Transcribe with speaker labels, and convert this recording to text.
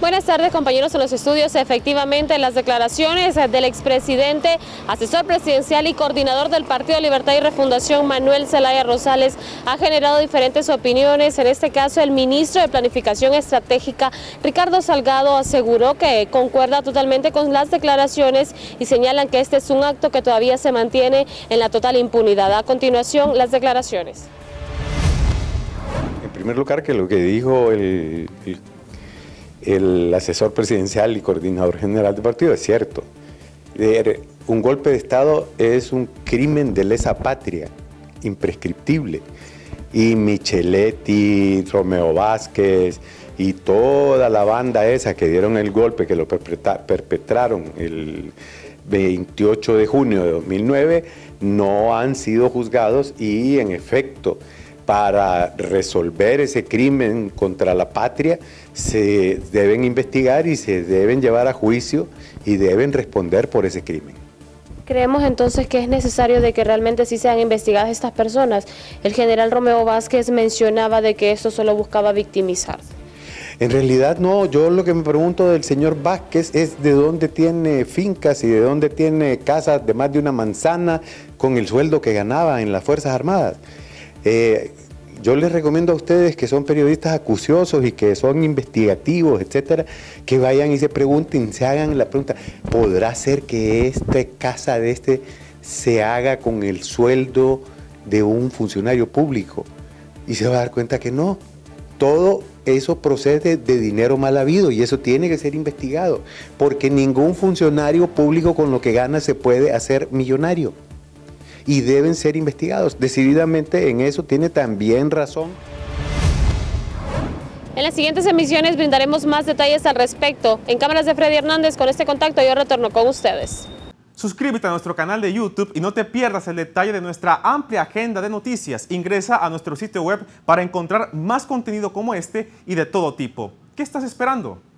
Speaker 1: Buenas tardes, compañeros en los estudios. Efectivamente, las declaraciones del expresidente, asesor presidencial y coordinador del Partido Libertad y Refundación, Manuel Zelaya Rosales, ha generado diferentes opiniones. En este caso, el ministro de Planificación Estratégica, Ricardo Salgado, aseguró que concuerda totalmente con las declaraciones y señalan que este es un acto que todavía se mantiene en la total impunidad. A continuación, las declaraciones.
Speaker 2: En primer lugar, que lo que dijo el asesor presidencial y coordinador general del partido es cierto. Un golpe de Estado es un crimen de lesa patria, imprescriptible. Y Micheletti, Romeo Vázquez y toda la banda esa que dieron el golpe, que lo perpetraron el 28 de junio de 2009, no han sido juzgados y, en efecto, para resolver ese crimen contra la patria se deben investigar y se deben llevar a juicio y deben responder por ese crimen.
Speaker 1: Creemos entonces que es necesario de que realmente sí sean investigadas estas personas. El general Romeo Vázquez mencionaba de que esto solo buscaba victimizar.
Speaker 2: En realidad no, yo lo que me pregunto del señor Vázquez es de dónde tiene fincas y de dónde tiene casas de más de una manzana con el sueldo que ganaba en las Fuerzas Armadas. Yo les recomiendo a ustedes que son periodistas acuciosos y que son investigativos, etcétera, que vayan y se pregunten, se hagan la pregunta, ¿podrá ser que esta casa de se haga con el sueldo de un funcionario público? Y se va a dar cuenta que no, todo eso procede de dinero mal habido y eso tiene que ser investigado, porque ningún funcionario público con lo que gana se puede hacer millonario. Y deben ser investigados. Decididamente en eso tiene también razón.
Speaker 1: En las siguientes emisiones brindaremos más detalles al respecto. En cámaras de Freddy Hernández, con este contacto yo retorno con ustedes.
Speaker 3: Suscríbete a nuestro canal de YouTube y no te pierdas el detalle de nuestra amplia agenda de noticias. Ingresa a nuestro sitio web para encontrar más contenido como este y de todo tipo. ¿Qué estás esperando?